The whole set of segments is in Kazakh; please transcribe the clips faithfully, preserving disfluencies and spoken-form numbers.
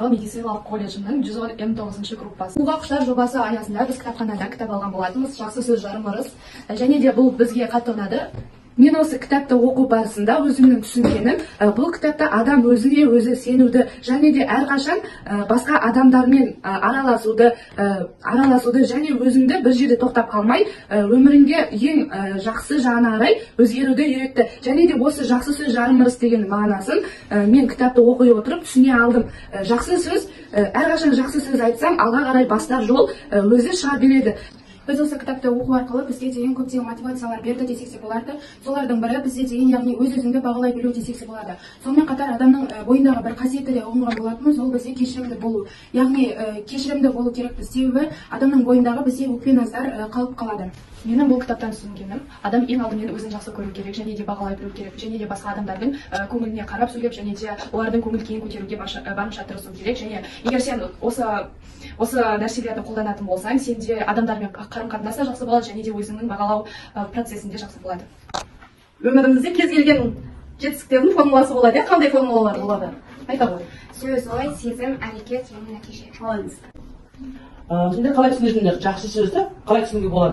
Ақтау медициналық колледжінің жүз он тоғызыншы группасы. Суға құштар жобасы аясында біз кітапханада кітап алған болатынбыз. Жақсы сөз жарым ырыс. Және де бұл бізге қатты ұнады. Мен осы кітапты оқу барысында өзімнің түсінгенім, бұл кітапта адам өзіне өзі сенуді, және де әрқашан басқа адамдармен араласуды, араласуды және өзіңді бір жерде тоқтап қалмай, өміріңге ең жақсы жағына қарай өзгеруді үйретті. Және де осы жақсы сөз жарым ырыс деген мағынасын мен кітапты оқи отырып түсіне алдым. Жақсы сөз, әрқашан жақсы сөз айтсам, алға қарай бастар жол өзі шыға береді. Біз осы кітапты оқу арқылы бізге деген көптеген мотивациялар берді десек те болады. Солардың бірі бізде деген, яғни өз-өзіңді бағалай білу десек те болады. Сонымен қатар адамның бойындағы бір қасиетті де ұғынған болатынбыз, ол бізде кешірімді болу. Яғни кешірімді болу керекпіз, себебі адамның бойындағы бізде өкпе-назар қалып қалады. Менің бұл кітаптан түсінгенім, адам ең алдымен өзін жақсы көру керек, және де бағалай білу керек, және де басқа адамдардың көңіліне қарап сөйлеп, және де олардың көңіл-күйін көтеруге барынша тырысу керек. Және егер сен осы осы нәрселерді қолданатын болсаң, сенде адамдармен қарым-қатынаста жақсы болады, және де өзіңнің бағалау процесінде жақсы болады. Өмірімізде кез келген жетістіктердің формуласы болады, қандай формулалар болады? Айта ғой. Сөз, ой, сезім, әрекет және нәтиже. Қалайсыз? Сендер қалай түсінесіңдер? Жақсы сөзді қалай түсінуге болады?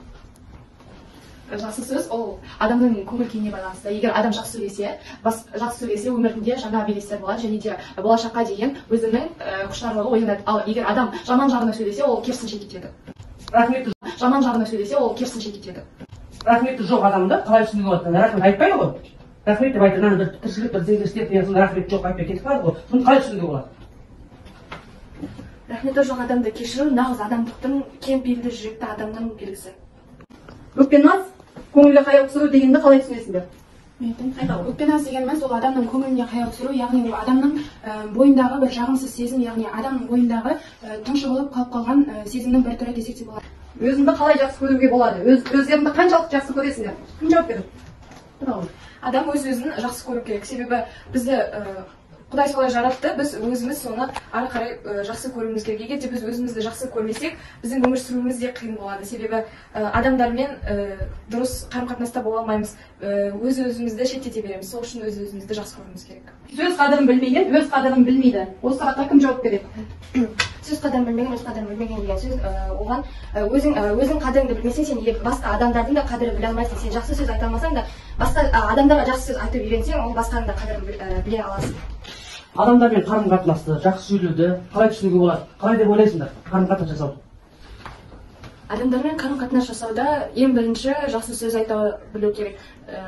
Жақсы сөз ол адамның көңіл-күйіне байланысты. Егер адам жақсы сөйлесе, жақсы сөйлесе, өмірінде жаңа белестер болады, және де болашаққа деген өзінің құштарлығы оянады. Ал егер адам жаман жағына сөйлесе, ол керісінше кетеді. Рахметті Жаман жағына сөйлесе, ол керісінше кетеді. рахметті жоқ адамды қалай түсінуге болады? Рахмет айтпайды ғой. Рахмет деп айтты, мына бір тіршілік бір зеңгі істеп деген соң рахмет жоқ айтпай кетіп қалады ғой. Соны қалай түсінуге болады? Рахметі жоқ адамды кешіру нағыз адамдықтың, кең пейілді жүректі адамның белгісі. Өкпе-наз, көңілге қаяу түсіру дегенді қалай түсінесіңдер? Өкпе-наз дегеніміз ол адамның көңіліне қаяу түсіру, яғни адамның бойындағы бір жағымсыз сезім, яғни адамның бойындағы тұншығылып қалып қалған сезімнің бір түрі десек те болады. Өзіңді қалай жақсы көруге болады? Өздеріңді қаншалықты жақсы көресіңдер? Кім жауап береді? Адам өз-өзін жақсы көру керек, себебі бізді Құдай солай жаратты, біз өзіміз соны ары қарай жақсы көруіміз керек. Егер де біз өзімізді жақсы көрмесек, біздің өмір сүруіміз де қиын болады. Себебі адамдармен дұрыс қарым-қатынаста бола алмаймыз. Өз-өзімізді шеттете береміз. Сол үшін өз-өзімізді жақсы көруіміз керек. Сөз қадірін білмеген, өз қадірін білмейді. Осы сұраққа кім жауап береді? Сөз қадірін білмеген, өз қадірін білмеген деген сөз оған өзің қадіріңді білмесең, сен басқа адамдардың да қадірін біле алмайсың. Сен жақсы сөз айта алмасаң да, басқа адамдарға жақсы сөз айтып үйренсең, ол басқаның да қадірін біле аласың. Адамдармен қарым-қатынасты, жақсы сөйлеуді қалай түсінуге болады? Қалай деп ойлайсыңдар қарым-қатынас жасауды? Адамдармен қарым-қатынас жасауда ең бірінші жақсы сөз айта білу керек.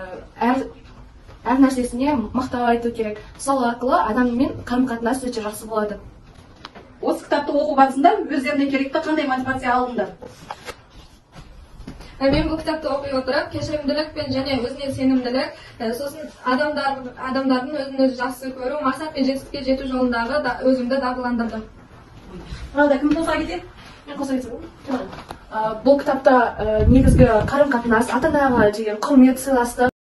Әр нәрсесіне мақтау айту керек. Сол арқылы адаммен қарым-қатынас өте жақсы болады. Осы кітапты оқу барысында өздеріне керекті қандай мотивация алдыңдар? Мен бұл кітапты оқи отырып, кешірімділік пен және өзіне сенімділік, сосын адамдардың өзін өзі жақсы көру, мақсат пен жетістікке жету жолындағы өзімді дағдыландырдым. Арада кім қоса кетеді? Мен қоса кетемін. Бұл кітапта негізгі қарым-қатынас, ата-анаға деген құрмет, сыйластық